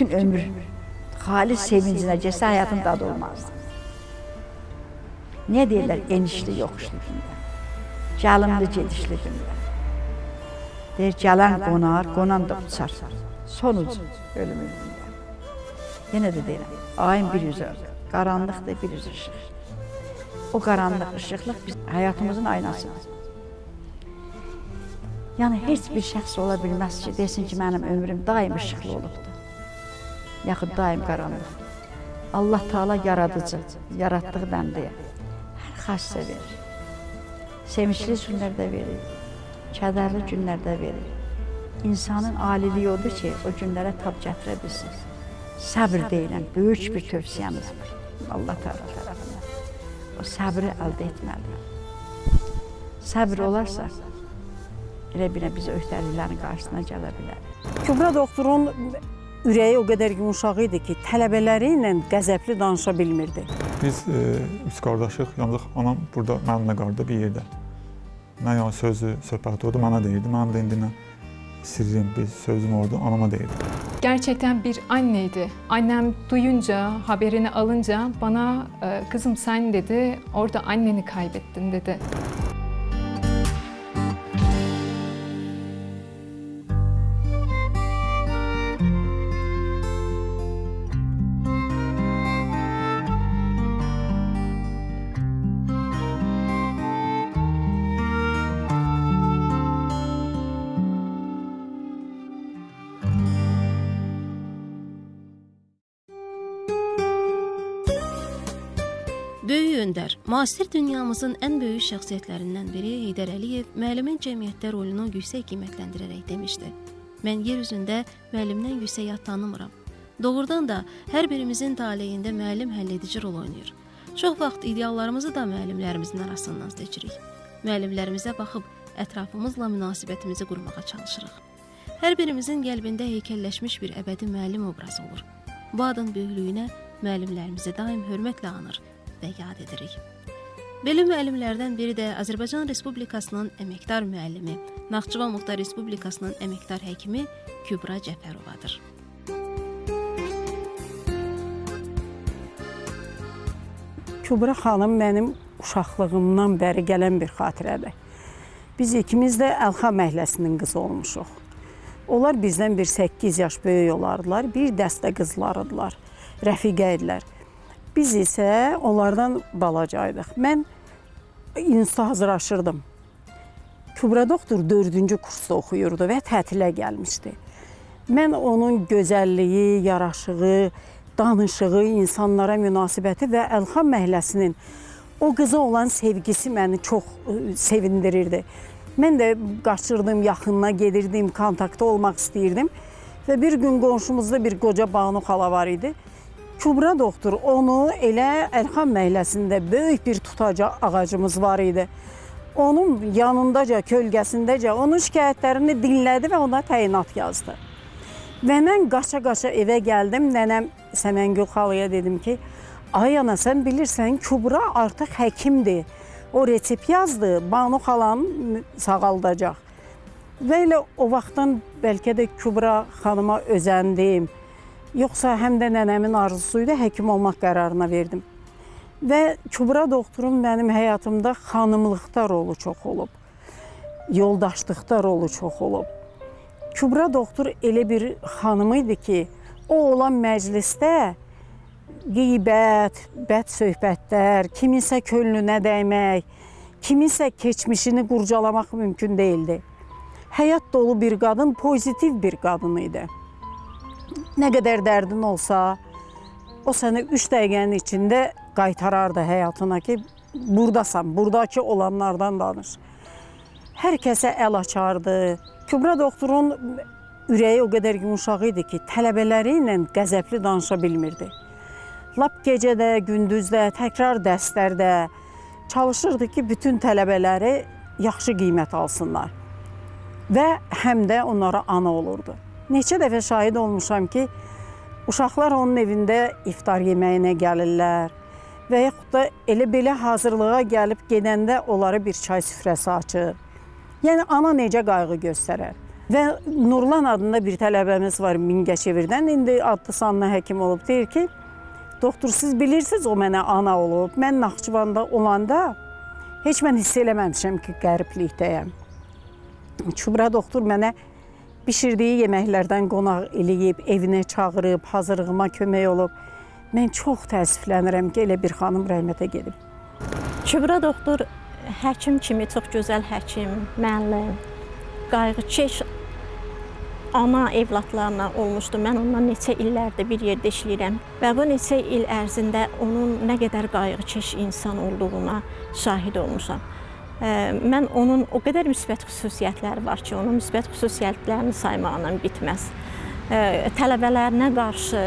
bütün ömür halis sevincinə gəlsə həyatın dadı olmazdı. Ne deyirlər? Enişli, yoxuşlu dünya. Gəlimli, gedişli dünya. Deyir, gələn qonar, qonan da uçar. Sonuc ölümün dünya. Yenə də deyirəm, ayın bir yüzü, qaranlıqdır, bir yüzü ışıq. O qaranlıq, ışıqlıq biz həyatımızın aynasıdır. Yəni, heç bir şəxs ola bilməz ki, desin ki, mənim ömrüm daim ışıqlı olubdur. Yaxud daim qaranlıqdır. Allah Teala yaradıcı, yaratdığı bəndəyə hər xassə verir. Sevinçli günlərdə verir, kədərli günlərdə verir. İnsanın aliliyi odur ki, o günlərə tab gətirə bilsin. Səbr deyilən böyük bir tövsiyəmiz var Allah Teala tərəfindən. O səbri əldə etməlidir. Səbr olarsa, elə bir biz öhdəliklərin qarşısına gələ bilərik. Kübra doktorun ürəyi o qədər yumuşaq idi ki, tələbələri ilə qəzəbli danışa bilmirdi. Biz üç qardaşıq, yalnız anam burada mənimlə qaldı bir yerdə. Nə yəni sözü, söhbəti oldu, mənə deyirdi. Mənim də indi sirrim, bir sözüm oldu, anama deyirdi. Gerçekten bir anneydi. Annem duyunca, haberini alınca bana kızım sen dedi, orada anneni kaybettin dedi. Böyük öndər, müasir dünyamızın ən böyük şəxsiyyətlərindən biri Heydər Əliyev müəllimin cəmiyyətdə rolunu yüksək qiymətləndirərək demişdi. Mən yer üzündə müəllimdən yüksək yad tanımıram. Doğrudan da hər birimizin taleyində müəllim həlledici rol oynayır. Çox vaxt ideallarımızı da müəllimlərimizin arasından seçirik. Müəllimlərimizə baxıb ətrafımızla münasibətimizi qurmağa çalışırıq. Hər birimizin qəlbində heykəlləşmiş bir əbədi müəllim obrazı olur. Bu adın böyüklüyünə müəllimlərimizi daim hörmətlə anır və yad edirik. Belə müəllimlərdən biri də Azərbaycan Respublikasının əməkdar müəllimi, Naxçıvan Muxtar Respublikasının əməkdar həkimi Kübra Cəfərovadır. Kübra xanım mənim uşaqlığımdan bəri gələn bir xatirədir. Biz ikimiz də Əlxa məhəlləsinin qızı olmuşuq. Onlar bizdən bir 8 yaş böyük olardılar, bir dəstə qızlarıdılar, rəfiqə idilər. Biz isə onlardan balacaydıq. Mən instituta hazırlaşırdım. Kübra doktor 4-cü kursda oxuyurdu və tətilə gəlmişdi. Mən onun gözəlliyi, yaraşığı, danışığı, insanlara münasibəti və Əlxa məhəlləsinin o qıza olan sevgisi məni çox sevindirirdi. Mən də qaçırdım, yaxınına gedirdim, kontaktda olmaq istəyirdim. Və bir gün qonşumuzda bir qoca Banu xala var idi. Kübra doktor onu elə Əlxa məhəlləsində böyük bir tutaca ağacımız var idi. Onun yanındaca, kölgəsindəcə onun şikayətlərini dinlədi və ona təyinat yazdı. Və mən qaça-qaça evə gəldim, nənəm Səməngül xalaya dedim ki, ay ana sən bilirsən Kübra artıq həkimdir. O resept yazdı, Banu xalanı sağaldacaq. Və elə o vaxtdan bəlkə də Kübra xanıma özəndim. Yoxsa həm də nənəmin arzusuydu, həkim olmaq qərarına verdim. Və Kübra doktorun mənim həyatımda xanımlıqda rolu çox olub. Yoldaşlıqda rolu çox olub. Kübra doktor elə bir xanım idi ki, o olan məclisdə qeybət, bəd söhbətlər, kiminsə könlünə dəymək, kiminsə keçmişini qurcalamaq mümkün deyildi. Həyat dolu bir qadın, pozitiv bir qadın idi. Nə qədər dərdin olsa, o səni 3 dəqiqənin içində qaytarardı həyatına ki, buradasan, buradakı olanlardan danış. Hər kəsə əl açardı. Kübra doktorun ürəyi o qədər yumuşaq idi ki, tələbələri ilə qəzəbli danışa bilmirdi. Lap gecədə, gündüzdə, təkrar dərslərdə çalışırdı ki, bütün tələbələri yaxşı qiymət alsınlar. Və həm də onlara ana olurdu. Neçə dəfə şahid olmuşam ki, uşaqlar onun evində iftar yeməyinə gəlirlər və yaxud da elə-belə hazırlığa gəlib gedəndə onlara bir çay süfrəsi açır. Yəni, ana necə qayğı göstərər. Və Nurlan adında bir tələbəmiz var Mingəçevirdən. İndi adlı sanlı həkim olub. Deyir ki, doktor, siz bilirsiniz o mənə ana olub. Mən Naxçıvanda olanda heç mən hiss eləməmişəm ki, qəriblikdəyəm. Kübra doktor mənə bişirdiyi yeməklərdən qonaq eləyib, evinə çağırıb, hazırlığıma kömək olub. Mən çox təəssüflənirəm ki, elə bir xanım rəhmətə gedib. Kübra doktor həkim kimi çox gözəl həkim, müəllim, qayğıkeş ana evladlarına olmuşdu. Mən ondan neçə illərdir bir yerdə işləyirəm və bu neçə il ərzində onun nə qədər qayğıkeş insan olduğuna şahid olmuşam. Mən onun o qədər müsbət xüsusiyyətləri var ki, onun müsbət xüsusiyyətlərini saymaqla bitməz. Tələbələrinə qarşı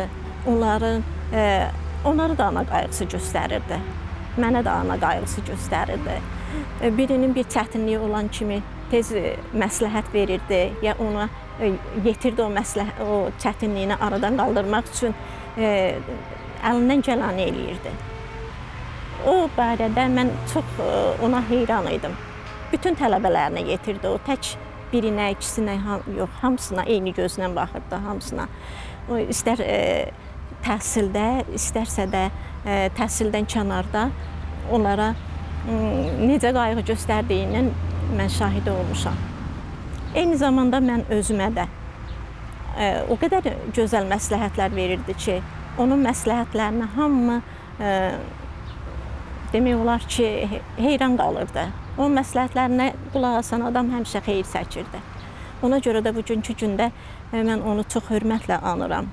onları da ana qayğısı göstərirdi. Mənə də ana qayğısı göstərirdi. Birinin bir çətinliyi olan kimi tez məsləhət verirdi, ya ona yetirdi o çətinliyini aradan qaldırmaq üçün əlindən gələni eləyirdi. O barədə mən çox ona heyran idim. Bütün tələbələrinə yetirdi o, tək birinə, ikisinə yox, hamısına eyni gözlə baxırdı, hamısına. O istər təhsildə, istərsə də təhsildən kənarda onlara necə qayğı göstərdiyinin mən şahidi olmuşam. Eyni zamanda mən özümə də o qədər gözəl məsləhətlər verirdi ki, onun məsləhətlərinə hamı demək olar ki, heyran qalırdı. Onun məsləhətlərinə qulaq asan adam həmişə xeyir çəkirdi. Ona görə də bugünkü gündə mən onu çox hörmətlə anıram.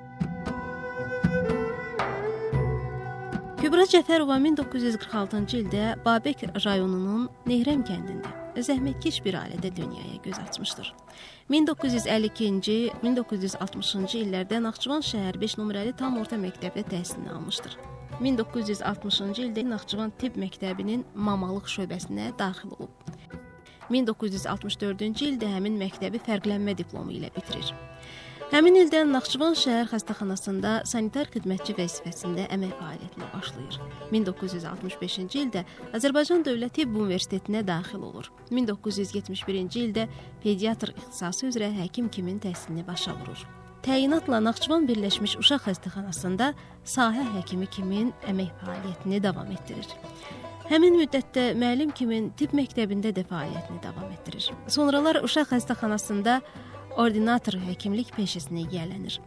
Kübra Cəfərova 1946-cı ildə Babək rayonunun Nehrəm kəndində zəhmətkeş bir ailədə dünyaya göz açmışdır. 1952-ci, 1960-cı illərdə Naxçıvan şəhər 5 nömrəli tam orta məktəbdə təhsilini almışdır. 1960-cı ildə Naxçıvan Tibb Məktəbinin mamalıq şöbəsinə daxil olub. 1964-cü ildə həmin məktəbi fərqlənmə diplomu ilə bitirir. Həmin ildə Naxçıvan şəhər xəstəxanasında sanitar xidmətçi vəzifəsində əmək fəaliyyətinə başlayır. 1965-ci ildə Azərbaycan Dövlət Tibb Universitetinə daxil olur. 1971-ci ildə pediatr ixtisası üzrə həkim kimin təhsilini başa vurur. Təyinatla Naxçıvan Birləşmiş Uşaq Xəstəxanasında sahə həkimi kimin əmək fəaliyyətini davam etdirir. Həmin müddətdə müəllim kimin tibb məktəbində də fəaliyyətini davam etdirir. Sonralar Uşaq Xəstəxanasında ordinator həkimlik peşəsinə yiyələnir.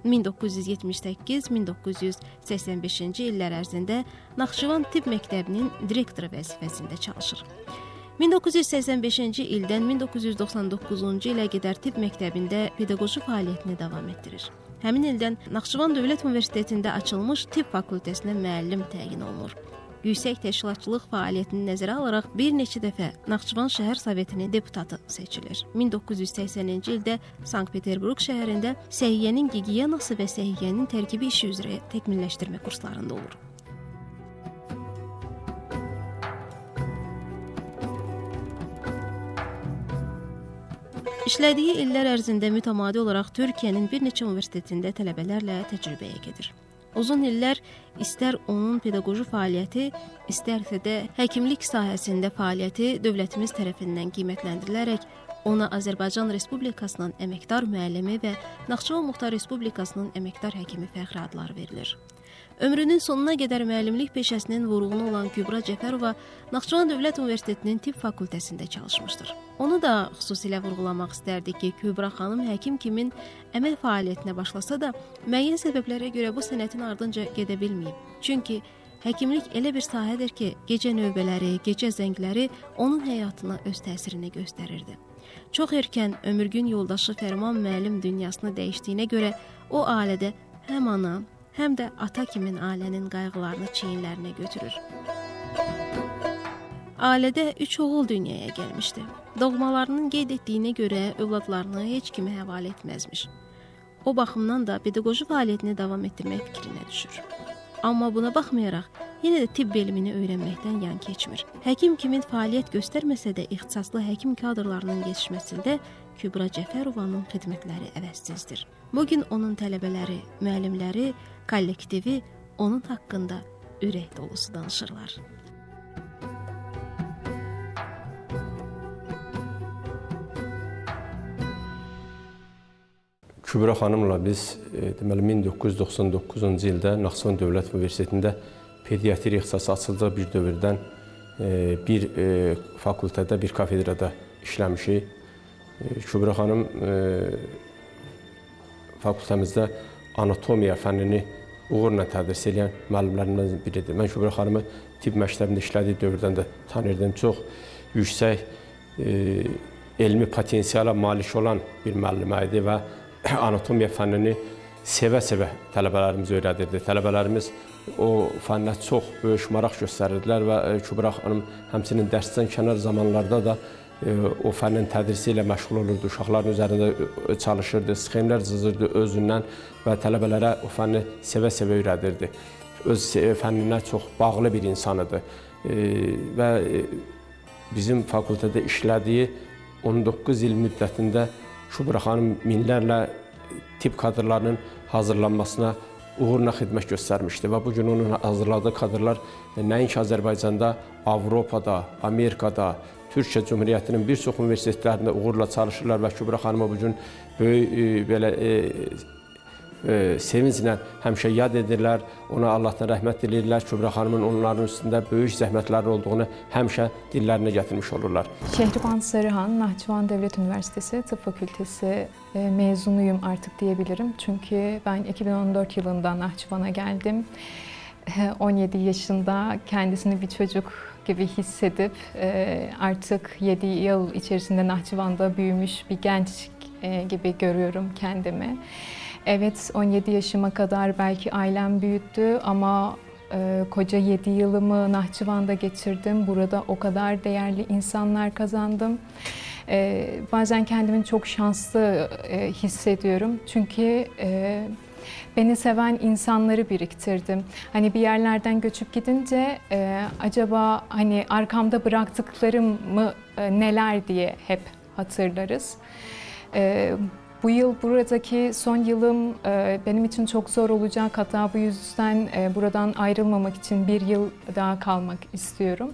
1978-1985-ci illər ərzində Naxçıvan Tibb Məktəbinin direktoru vəzifəsində çalışır. 1985-ci ildən 1999-cu ilə qədər tibb məktəbində pedaqoji fəaliyyətini davam etdirir. Həmin ildən Naxçıvan Dövlət Universitetində açılmış tibb fakültəsinə müəllim təyin olunur. Yüksək təşkilatçılıq fəaliyyətini nəzərə alaraq bir neçə dəfə Naxçıvan şəhər sovetinin deputatı seçilir. 1980-ci ildə Sankt-Peterburq şəhərində səhiyyənin gigiyenası və səhiyyənin tərkibi işi üzrə təkmilləşdirmə kurslarında olur. İşlədiyi illər ərzində mütəmadi olaraq Türkiyənin bir neçə universitetində tələbələrlə təcrübəyə gedir. Uzun illər istər onun pedaqoji fəaliyyəti, istərsə də həkimlik sahəsində fəaliyyəti dövlətimiz tərəfindən qiymətləndirilərək ona Azərbaycan Respublikasının əməkdar müəllimi və Naxçıvan Muxtar Respublikasının əməkdar həkimi fəxri adları verilir. Ömrünün sonuna qədər müəllimlik peşəsinin vurğunu olan Kübra Cəfərova Naxçıvan Dövlət Universitetinin tibb fakültəsində çalışmışdır. Onu da xüsusilə vurğulamaq istərdik ki, Kübra xanım həkim kimin əmək fəaliyyətinə başlasa da, müəyyən səbəblərə görə bu sənətin ardınca gedə bilməyib. Çünki həkimlik elə bir sahədir ki, gecə növbələri, gecə zəngləri onun həyatına öz təsirini göstərirdi. Çox erkən ömürgün yoldaşı Fərman müəllim dünyasını dəyişdiyinə görə o ailədə həm ana, həm də ata kimin ailənin qayğılarını çiyinlərinə götürür. Ailədə 3 oğul dünyaya gəlmişdi. Doğmalarının qeyd etdiyinə görə övladlarını heç kimə həvalə etməzmiş. O baxımdan da pedaqoji fəaliyyətini davam etdirmək fikrinə düşür. Amma buna baxmayaraq, yenə də tibb elmini öyrənməkdən yan keçmir. Həkim kimin fəaliyyət göstərməsə də ixtisaslı həkim kadrlarının yetişməsində Kübra Cəfərovanın xidmətləri əvəzsizdir. Bugün onun tələbələri, müəllimləri, kollektivi onun haqqında ürək dolusu danışırlar. Kübra xanımla biz deməli 1999-cu ildə Naxçıvan Dövlət Universitetində pediatri ixtisası açıldığı bir dövrdən bir fakültədə, bir kafedrada işləmişik. Kübra xanım fakültəmizdə anatomiya fənnini uğurla tədris edən müəllimlərimizdən biridir. Mən Kübra xanımı tibb məktəbində işlədiyi dövrdən də tanırdım. Çox yüksək elmi potensiala malik olan bir müəllimə idi və anatomiya fənnini sevə-sevə tələbələrimiz öyrədirdi. Tələbələrimiz o fənnə çox böyük maraq göstərirdilər və Kübra xanım həmçinin dərsdən kənar zamanlarda da o fənnin tədrisi ilə məşğul olurdu. Uşaqların üzərində çalışırdı, sxemlər cızırdı özündən və tələbələrə o fənni sevə-sevə öyrədirdi. Öz fənninə çox bağlı bir insan idi və bizim fakültədə işlədiyi 19 il müddətində Kübra xanım minlərlə tibb kadrlarının hazırlanmasına uğurla xidmət göstərmişdi və bu gün onun hazırladığı kadrlar nəinki Azərbaycanda, Avropada, Amerikada, Türkiyə Cümhuriyyətinin bir çox universitetlərində uğurla çalışırlar və Kübra xanıma bu gün böyük belə sevinclə həmişə yad edirlər, ona Allahdan rəhmət diləyirlər. Kübra xanımın onların üstündə böyük zəhmətləri olduğunu həmişə dillərinə gətirmiş olurlar. Şehriban Sarıhan, Nahçıvan Devlet Üniversitesi Tıp Fakültesi mezunuyum artık diyebilirim. Çünkü ben 2014 yılında Nahçıvan'a geldim. 17 yaşında kendisini bir çocuk gibi hissedip artık 7 yıl içerisinde Nahçıvan'da büyümüş bir genç gibi görüyorum kendimi. Evet, 17 yaşıma kadar belki ailem büyüttü ama koca 7 yılımı Nahçıvan'da geçirdim. Burada o kadar değerli insanlar kazandım. Bazen kendimi çok şanslı hissediyorum. Çünkü beni seven insanları biriktirdim. Hani bir yerlerden göçüp gidince acaba hani arkamda bıraktıklarım mı neler diye hep hatırlarız. Bu yıl buradaki son yılım benim için çok zor olacak. Hatta bu yüzden buradan ayrılmamak için bir yıl daha kalmak istiyorum.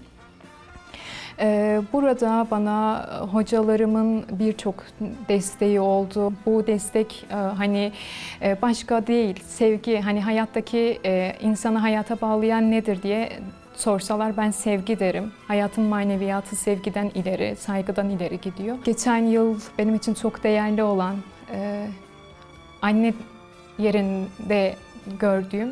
Burada bana hocalarımın birçok desteği oldu. Bu destek hani başka değil, sevgi. Hani hayattaki insanı hayata bağlayan nedir diye sorsalar ben sevgi derim. Hayatın maneviyatı sevgiden ileri, saygıdan ileri gidiyor. Geçen yıl benim için çok değerli olan anne yerinde gördüğüm,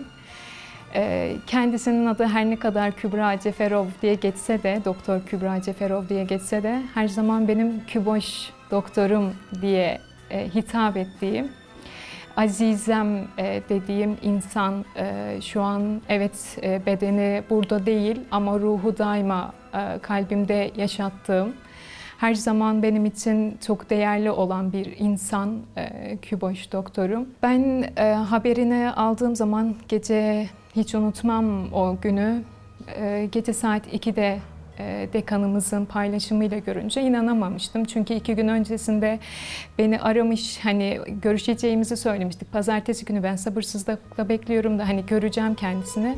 kendisinin adı her ne kadar Kübra Ceferov diye geçse de, Doktor Kübra Ceferov diye geçse de her zaman benim Küboş doktorum diye hitap ettiğim, azizem dediğim insan şu an evet bedeni burada değil ama ruhu daima kalbimde yaşattığım, her zaman benim için çok değerli olan bir insan Küboş doktorum. Ben haberini aldığım zaman gece hiç unutmam o günü. Gece saat 2'de dekanımızın paylaşımıyla görünce inanamamıştım. Çünkü 2 gün öncesinde beni aramış, hani görüşeceğimizi söylemiştik. Pazartesi günü ben sabırsızlıkla bekliyorum da hani göreceğim kendisini.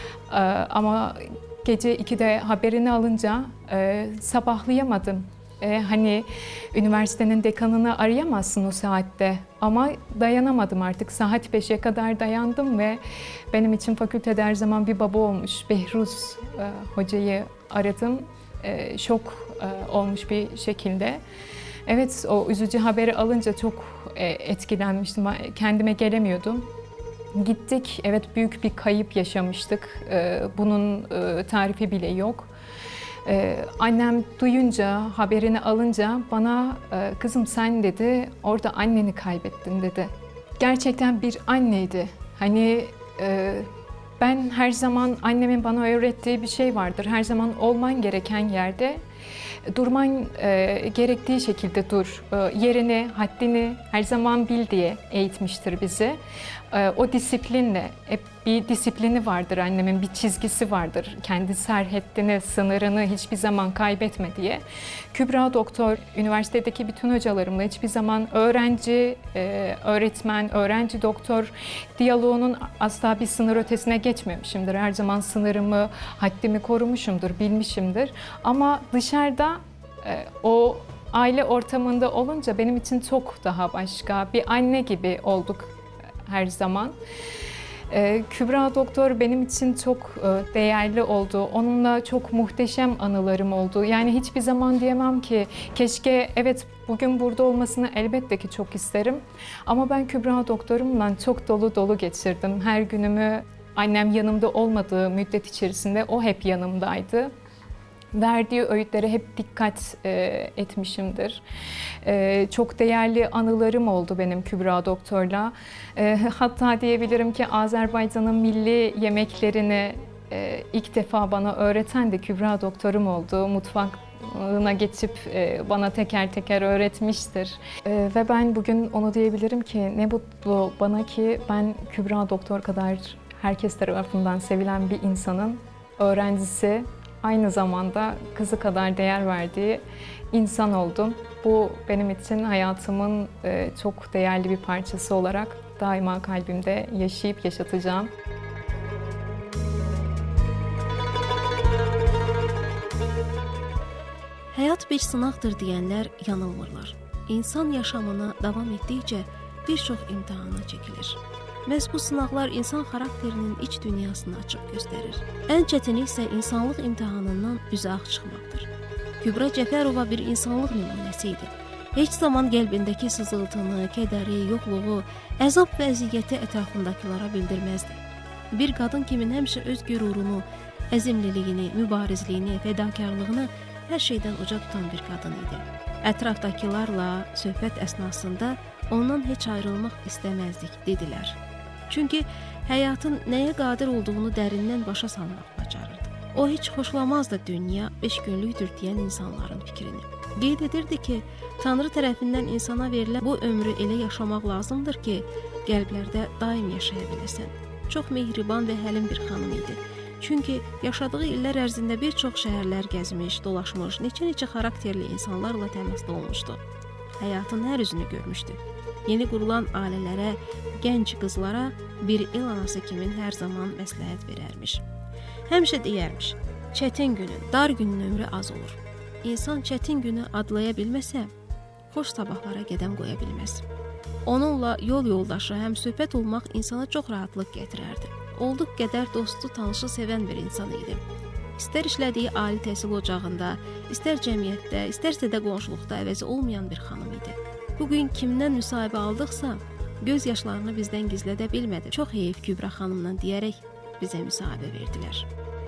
Ama gece 2'de haberini alınca sabahlayamadım. Hani üniversitenin dekanını arayamazsın o saatte ama dayanamadım artık. Saat 5'e kadar dayandım ve benim için fakültede her zaman bir baba olmuş Behruz hocayı aradım. Şok olmuş bir şekilde. Evet, o üzücü haberi alınca çok etkilenmiştim. Kendime gelemiyordum. Gittik, evet büyük bir kayıp yaşamıştık. Bunun tarifi bile yok. Annem duyunca, haberini alınca bana kızım sen dedi, orada anneni kaybettin dedi. Gerçekten bir anneydi. Hani ben her zaman annemin bana öğrettiği bir şey vardır. Her zaman olman gereken yerde durman gerektiği şekilde dur. Yerini, haddini her zaman bil diye eğitmiştir bizi. O disiplinle, hep bir disiplini vardır annemin, bir çizgisi vardır. Kendi serheddini, sınırını hiçbir zaman kaybetme diye. Kübra doktor, üniversitedeki bütün hocalarımla hiçbir zaman öğrenci, öğretmen, öğrenci doktor diyaloğunun asla bir sınır ötesine geçmemişimdir. Her zaman sınırımı, haddimi korumuşumdur, bilmişimdir. Ama dışarıda o aile ortamında olunca benim için çok daha başka. Bir anne gibi olduk her zaman. Kübra doktor benim için çok değerli oldu. Onunla çok muhteşem anılarım oldu. Yani hiçbir zaman diyemem ki keşke, evet bugün burada olmasını elbette ki çok isterim. Ama ben Kübra doktorumla çok dolu dolu geçirdim. Her günümü annem yanımda olmadığı müddet içerisinde o hep yanımdaydı. Verdiği öğütlere hep dikkat etmişimdir. Çok değerli anılarım oldu benim Kübra doktorla. Hatta diyebilirim ki Azerbaycan'ın milli yemeklerini ilk defa bana öğreten de Kübra doktorum oldu. Mutfağına geçip bana teker teker öğretmiştir. Ve ben bugün onu diyebilirim ki ne mutlu bana ki ben Kübra doktor kadar herkes tarafından sevilen bir insanın öğrencisi, aynı zamanda kızı kadar değer verdiği insan oldum. Bu benim için hayatımın çok değerli bir parçası olarak daima kalbimde yaşayıp yaşatacağım. Həyat bir sınaqdır deyənlər yanılmırlar. İnsan yaşamına davam etdikcə bir çox imtihana çəkilir. Məhz bu sınaqlar insan xarakterinin iç dünyasını açıb göstərir. Ən çətini isə insanlıq imtahanından üzə ağ çıxmaqdır. Kübra Cəfərova bir insanlıq nümunəsi idi. Heç zaman qəlbindəki sızıltını, kədəri, yoxluğu, əzab və əziyyəti ətrafındakılara bildirməzdi. Bir qadın kimi həmişə öz qürurunu, əzimliliyini, mübarizliyini, fədakarlığını hər şeydən uca tutan bir qadın idi. Ətrafdakılarla söhbət əsnasında ondan heç ayrılmaq istəməzdik, dedilər. Çünki həyatın nəyə qadir olduğunu dərindən başa salmaq bacarırdı. O heç xoşlamazdı dünya 5 günlükdür deyən insanların fikrini. Qeyd edirdi ki, Tanrı tərəfindən insana verilən bu ömrü elə yaşamaq lazımdır ki, qəlblərdə daim yaşaya biləsən. Çox mehriban və həlim bir xanım idi. Çünki yaşadığı illər ərzində bir çox şəhərlər gəzmiş, dolaşmış, neçə-neçə xarakterli insanlarla təmasda olmuşdu. Həyatın hər üzünü görmüşdü. Yeni qurulan ailələrə, gənc qızlara bir el anası kimi hər zaman məsləhət verərmiş. Həmişə deyərmiş, çətin günün, dar günün ömrü az olur. İnsan çətin günü adlaya bilməsə, xoş sabahlara qədəm qoya bilməz. Onunla yol yoldaşı, həm söhbət olmaq insana çox rahatlıq gətirərdi. Olduq qədər dostu, tanışı sevən bir insan idi. İstər işlədiyi ali təhsil ocağında, istər cəmiyyətdə, istərsə də qonşuluqda əvəzi olmayan bir xanım idi. Bugün kimdən müsahibə aldıqsa, göz yaşlarını bizdən gizlədə bilmədi. Çox heyif Kübra xanımla deyərək bizə müsahibə verdilər.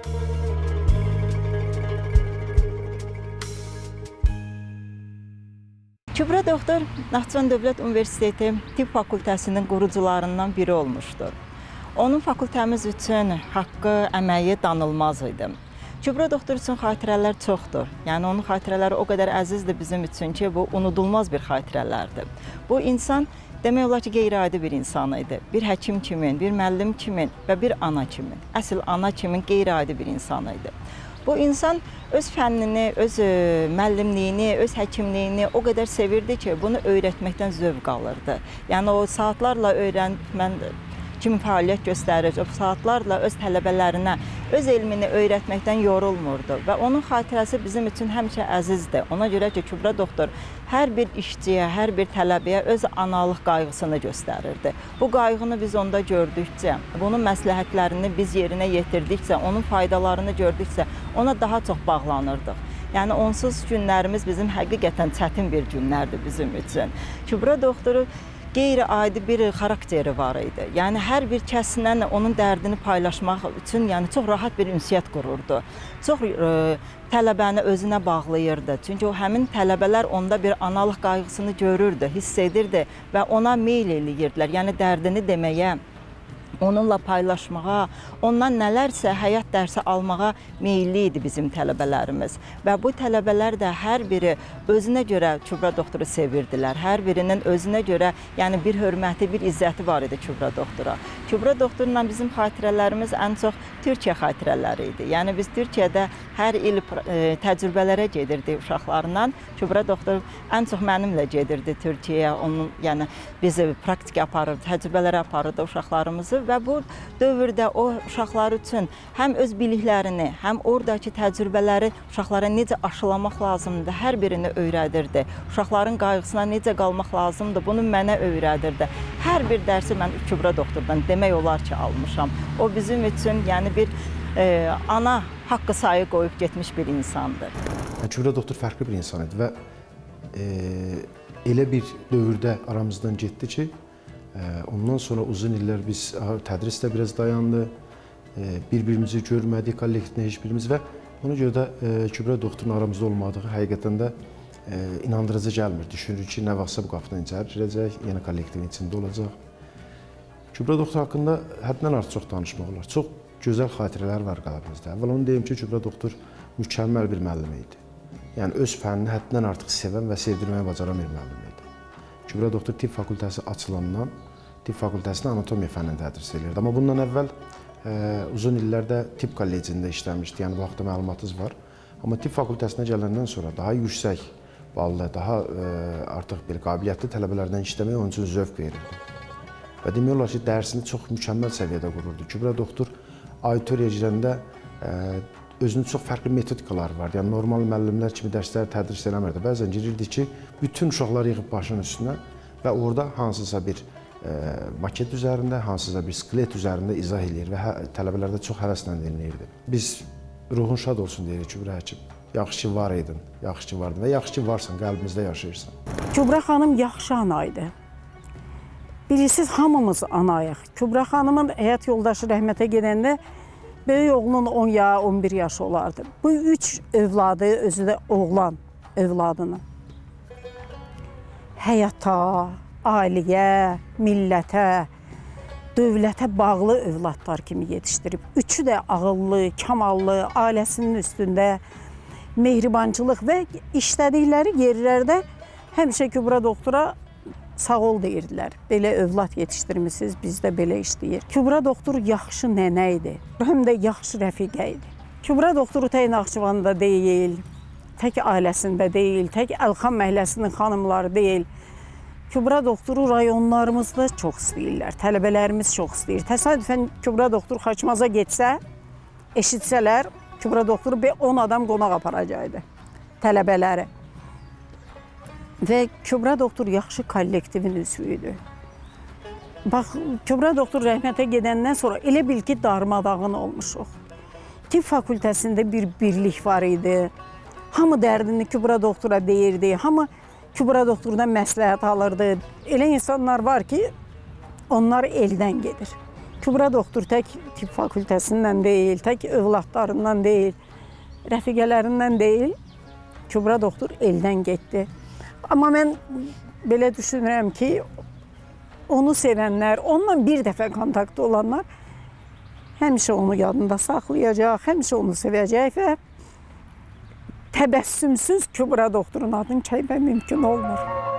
Kübra doktor Naxçıvan Dövlət Universiteti Tibb Fakültəsinin qurucularından biri olmuşdur. Onun fakültəmiz üçün haqqı, əməyi danılmaz idi. Kübra doktor üçün xatirələr çoxdur. Yəni onun xatirələri o qədər əzizdir bizim üçün ki, bu unudulmaz bir xatirələrdir. Bu insan demək olar ki, qeyri-adi bir insan idi. Bir həkim kimi, bir müəllim kimi və bir ana kimi. Əsl ana kimi qeyri-adi bir insan idi. Bu insan öz fənnini, öz müəllimliyini, öz həkimliyini o qədər sevirdi ki, bunu öyrətməkdən zövq alırdı. Yəni o saatlarla öyrənmən kimi fəaliyyət göstərir, o saatlarla öz tələbələrinə öz elmini öyrətməkdən yorulmurdu və onun xatirəsi bizim üçün həmişə əzizdir. Ona görə ki, Kübra doktor hər bir işçiyə, hər bir tələbəyə öz analıq qayğısını göstərirdi. Bu qayğını biz onda gördükcə, bunun məsləhətlərini biz yerinə yetirdikcə, onun faydalarını gördükcə ona daha çox bağlanırdıq. Yəni onsuz günlərimiz bizim həqiqətən çətin bir günlərdir bizim üçün. Kübra doktoru qeyri-adi bir xarakteri var idi. Yəni hər bir kəslə onun dərdini paylaşmaq üçün çox rahat bir ünsiyyət qururdu. Çox tələbəni özünə bağlayırdı. Çünki o həmin tələbələr onda bir analıq qayğısını görürdü, hiss edirdi və ona meyl eləyirdilər. Yəni dərdini deməyə, onunla paylaşmağa, ondan nələrsə həyat dərsi almağa meyilli idi bizim tələbələrimiz. Və bu tələbələr də hər biri özünə görə Kübra doktoru sevirdilər. Hər birinin özünə görə bir hörməti, bir izzəti var idi Kübra doktora. Kübra doktorla bizim xatirələrimiz ən çox Türkiyə xatirələri idi. Yəni biz Türkiyədə hər il təcrübələrə gedirdi uşaqlarla. Kübra doktor ən çox mənimlə gedirdi Türkiyəyə. Onun, biz praktik aparırdı, təcrübələr aparırdı uşaqlarımızı və bu dövrdə o uşaqlar üçün həm öz biliklərini, həm oradakı təcrübələri uşaqlara necə aşılamaq lazımdır, hər birini öyrədirdi. Uşaqların qayğısına necə qalmaq lazımdır, bunu mənə öyrədirdi. Hər bir dərsi mən Kübra doktordan demək olar ki, almışam. O bizim üçün yəni bir ana haqqı sayı qoyub getmiş bir insandır. Kübra doktor fərqli bir insan idi və elə bir dövrdə aramızdan getdi ki, ondan sonra uzun illər biz tədris də biraz dayandı, bir-birimizi görmədik, kollektivdə heç birimiz və ona görə də Kübra doktorun aramızda olmadığı həqiqətən də inandırıcı gəlmir. Düşünürük ki, nə vaxtsa bu qapıdan içəri girəcək, yenə kollektivin içində olacaq. Kübra doktor haqqında həddən artıq çox danışmaq olar. Çox gözəl xatirələr var qəlbimizdə. Əvvəl onu deyim ki, Kübra doktor mükəmməl bir müəllim idi. Yəni öz fənnini həddən artıq sevən və sevdirməyə bacaran bir müəllim idi. Kübra doktor tibb fakültəsi açılandan tibb fakültəsində anatomiya fənnini tədris edirdi. Amma bundan əvvəl uzun illərdə tibb kollecində işləmişdi. Yəni bu haqda məlumatınız var. Amma tibb fakültəsinə gələndən sonra daha yüksək ballı, daha artıq bir qabiliyyətli tələbələrdən işləmək onun üçün zövq verirdi. Və demək olar ki, dərsini çox mükəmməl səviyyədə qururdu. Kübra doktor auditoriyaya girəndə özünün çox fərqli metodikaları vardı. Yəni normal müəllimlər kimi dərsləri tədris eləmirdi. Bəzən girirdi ki, bütün uşaqları yığıb başının üstünə və orada hansısa bir maket üzərində, hansısa bir skelet üzərində izah eləyir və tələbələr də çox həvəslə dinləyirdi. Biz ruhun şad olsun deyirik Kübra həkim. Yaxşı ki var idin, yaxşı ki vardın və yaxşı ki varsan, qəlbimizdə yaşayırsan. Kübra xanım yaxşı ana idi. Bilirsiniz, hamımız anayıq. Kübra xanımın həyat yoldaşı rəhmətə gedəndə böyük oğlunun 10 ya 11 yaşı olardı. Bu 3 övladı, özü də oğlan övladını həyata, ailəyə, millətə, dövlətə bağlı övladlar kimi yetişdirib. Üçü də ağıllı, kamallı, ailəsinin üstündə mehribançılıq və işlədikləri yerlərdə həmişə Kübra doktora sağ ol deyirdilər. Belə övlad yetişdirmişsiniz, bizdə belə işləyir. Kübra doktor yaxşı nənə idi, həm də yaxşı rəfiqə idi. Kübra doktoru tək Naxçıvanda deyil, tək ailəsində deyil, tək Əlxan məhəlləsinin xanımları deyil. Kübra doktoru rayonlarımızda çox istəyirlər, tələbələrimiz çox istəyir. Təsadüfən Kübra doktor Xaçmaza getsə, eşitsələr, Kübra doktoru 10 adam qonaq aparacaqdı, tələbələri. Və Kübra doktor yaxşı kollektivin üzvü idi. Bax, Kübra doktor rəhmətə gedəndən sonra elə bil ki, darmadağın olmuşuq. Tibb fakültəsində bir birlik var idi. Hamı dərdini Kübra doktora deyirdi, hamı Kübra doktordan məsləhət alırdı. Elə insanlar var ki, onlar eldən gedir. Kübra doktor tək tibb fakültəsindən deyil, tək övladlarından deyil, rəfiqələrindən deyil, Kübra doktor eldən getdi. Amma mən belə düşünürəm ki, onu sevənlər, onunla bir dəfə kontaktda olanlar həmişə onu yadında saxlayacaq, həmişə onu sevəcək və təbəssümsüz Kübra doktorun adını çəkmək mümkün olmur.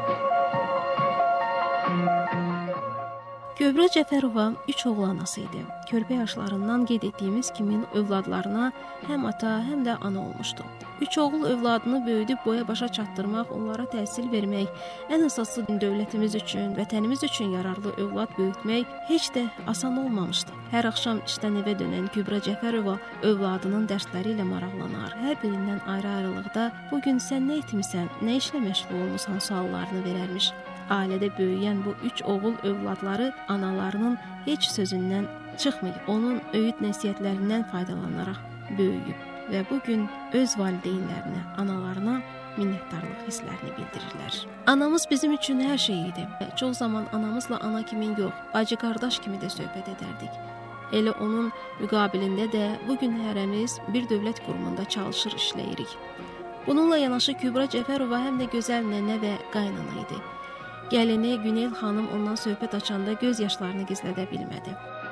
Göbra Cəfərova 3 oğul anası idi. Körpə yaşlarından qeyd etdiyimiz kimi övladlarına həm ata, həm də ana olmuşdu. 3 oğul övladını böyüdüb boya başa çatdırmaq, onlara təhsil vermək, ən əsası dövlətimiz üçün, vətənimiz üçün yararlı övlad böyütmək heç də asan olmamışdı. Hər axşam işdən evə dönən Kübra Cəfərova övladının dərsləri ilə maraqlanar. Hər birindən ayrı-ayrılıqda "Bugün sən nə etmisən, nə işlə məşğul olmusan?" suallarını verərmiş. Ailədə böyüyən bu 3 oğul övladları analarının heç sözündən çıxmayıb, onun öyüd nəsihətlərindən faydalanaraq böyüyüb və bugün öz valideynlərinə, analarına minnətdarlıq hisslərini bildirirlər. Anamız bizim üçün hər şey idi. Çox zaman anamızla ana kimi yox, bacı-qardaş kimi də söhbət edərdik. Elə onun müqabilində də bugün hərəmiz bir dövlət qurumunda çalışır, işləyirik. Bununla yanaşı Kübra Cəfərova həm də gözəl nənə və qaynana idi. Gəlini Günel xanım ondan söhbət açanda göz yaşlarını gizlədə bilmədi.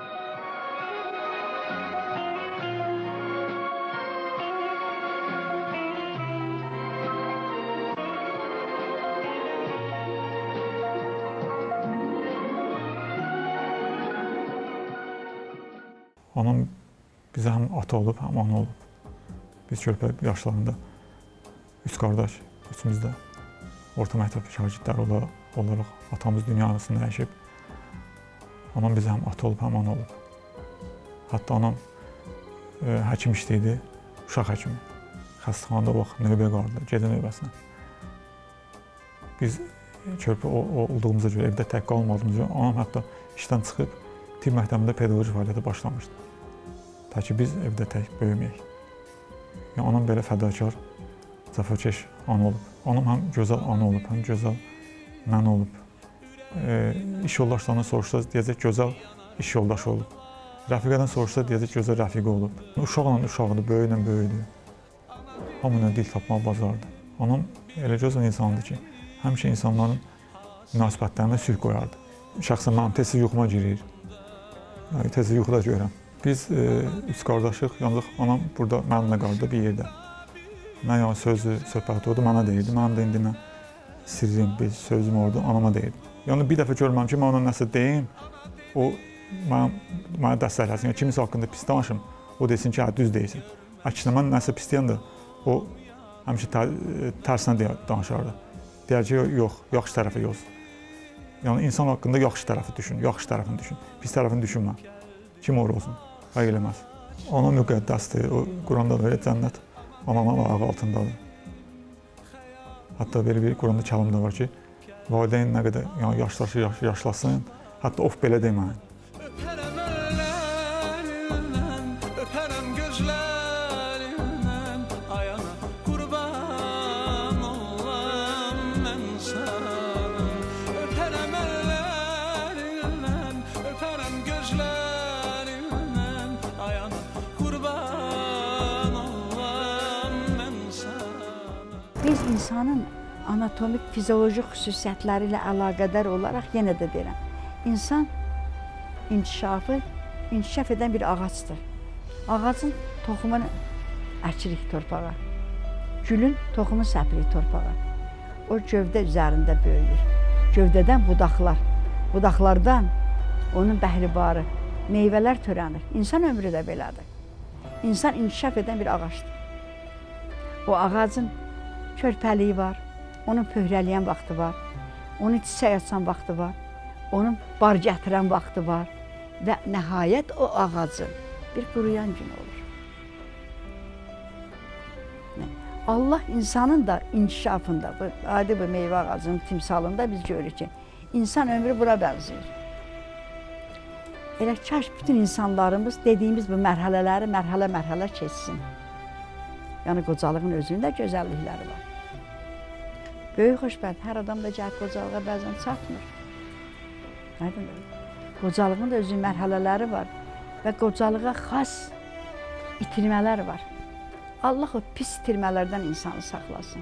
Anam bizə həm ata olub, həm ana olub. Biz körpə yaşlarında 3 qardaş, üçümüz də orta məktəb şagirdləri olaraq atamız dünyasını dəyişib. Anam bizə həm ata olub, həm ana olub. Hətta anam həkim işləyirdi, uşaq həkimi. Xəstəxanada vaxt növbə qaldı, gecə növbəsinə. Biz körpə olduğumuza görə, evdə tək qalmadığımıza görə anam hətta işdən çıxıb tibb məktəbində pedaqoji fəaliyyətə başlamışdı. Ta ki biz evdə tək böyüməyək. Yəni anam belə fədakar, cəfakeş ana olub. Anam həm gözəl ana olub, həm gözəl nənə olub. İş yoldaşlarına soruşsa deyəcək gözəl iş yoldaşı olub. Rəfiqədən soruşsa deyəcək gözəl rəfiqə olub. Uşaqla uşaqdır, böyüklə böyükdür. Hamına dil tapmaq bacardı. Anam elə gözəl insandır ki, həmişə insanların münasibətlərinə sülh qoyardı. Şəxsən mənim tez yuxuma girir. Tez yuxuda görürəm. Biz üç qardaşıq, yalnız anam burada mənimlə qaldı bir yerdə. Nə yəni sözü, söhbəti oldu, mənə deyirdi. Mənim də indi nə sirrim, bir sözüm oldu, anama deyirdi. Yəni bir dəfə görməm ki, mən ona nəsə deyim, o mənə dəstəkləsin. Yəni kimisə haqqında pis danışım, o desin ki, hə düz deyirsən. Əksinə mən nəsə pis deyəndə o həmişə tərsinə danışardı. Deyər ki, yox, yaxşı tərəfi yox. Yəni insan haqqında yaxşı tərəfi düşün, yaxşı tərəfini düşün. Pis tərəfini düşünmə. Kim olur olsun, hayır eləməz. Ana müqəddəsdir, o Quranda da elə cənnət ananın ayağı altındadır. Hətta belə bir Quranda kəlam da var ki, valideyn nə qədər yaşlasın, hətta of belə deməyin. Öpərəm əllərindən, öpərəm gözlərindən, ayana qurban olam mən sana. Öpərəm əllərindən, öpərəm gözlərindən, ayana qurban olam mən sana. Biz insanın anatomik, fiziolojik xüsusiyyətləri ilə əlaqədar olaraq yenə də deyirəm. İnsan inkişaf edən bir ağacdır. Ağacın toxumunu əkirik torpağa. Gülün toxumu səpirik torpağa. O gövdə üzərində böyüyür. Gövdədən budaqlar, budaqlardan onun bəhribarı, meyvələr törənir. İnsan ömrü də belədir. İnsan inkişaf edən bir ağacdır. O ağacın körpəliyi var. Onun pöhrəliyən vaxtı var, onun çiçək açan vaxtı var, onun bar gətirən vaxtı var və nəhayət o ağacın bir quruyan günü olur. Allah insanın da inkişafında, adi bu meyvə ağacının timsalında biz görürük ki, insan ömrü bura bənzəyir. Elə kaş bütün insanlarımız dediyimiz bu mərhələləri mərhələ keçsin. Yəni qocalığın özündə gözəllikləri var. Böyük xoşbəxt, hər adam da gəlib qocalığa bəzən çatmır. Aydındır. Qocalığın da özünün mərhələləri var və qocalığa xas itirmələr var. Allah o pis itirmələrdən insanı saxlasın.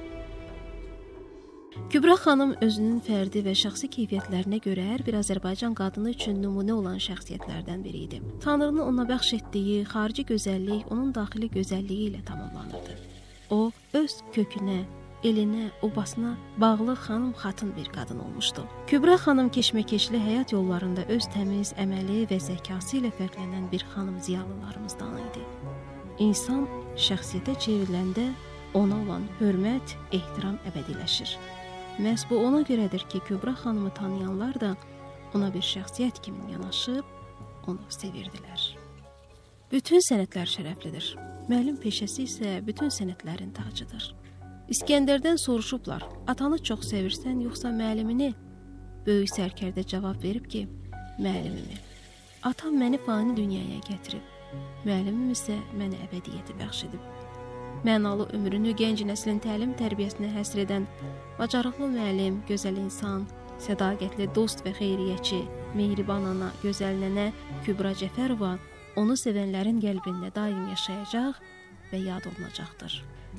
Kübra xanım özünün fərdi və şəxsi keyfiyyətlərinə görə hər bir Azərbaycan qadını üçün nümunə olan şəxsiyyətlərdən biri idi. Tanrının ona bəxş etdiyi xarici gözəllik onun daxili gözəlliyi ilə tamamlanırdı. O, öz kökünə, elinə, obasına bağlı xanım xatın bir qadın olmuşdu. Kübra xanım keşməkeşli həyat yollarında öz təmiz, əməli və zəkası ilə fərqlənən bir xanım ziyalılarımızdan idi. İnsan şəxsiyyətə çevriləndə ona olan hörmət, ehtiram əbədiləşir. Məhz bu ona görədir ki, Kübra xanımı tanıyanlar da ona bir şəxsiyyət kimi yanaşıb, onu sevirdilər. Bütün sənətlər şərəflidir. Müəllim peşəsi isə bütün sənətlərin tacıdır. İskəndərdən soruşublar, atanı çox sevirsən, yoxsa müəllimini? Böyük sərkərdə cavab verib ki, müəllimimi. Atam məni fani dünyaya gətirib, müəllimim isə mənə əbədiyyəti bəxş edib. Mənalı ömrünü gənc nəslin təlim tərbiyəsinə həsr edən bacarıqlı müəllim, gözəl insan, sədaqətli dost və xeyriyyəçi, mehriban ana, gözəl nənə Kübra Cəfərova onu sevənlərin qəlbində daim yaşayacaq və yad olunacaqdır.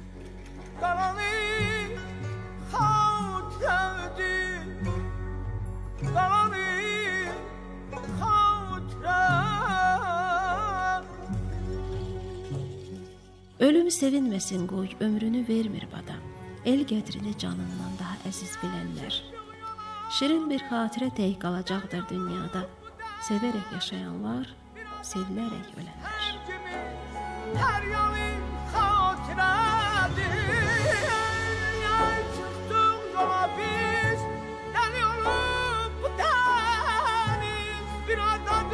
Ölüm sevinməsin qoy, ömrünü vermir bada. El qədrini canından daha əziz bilənlər. Şirin bir xatirə tək qalacaqdır dünyada. Sevərək yaşayanlar, sevilərək ölənlər. Hər yanın xatirədir. Yay çıxdıq yola biz, dəli olub bu dəniz bir azad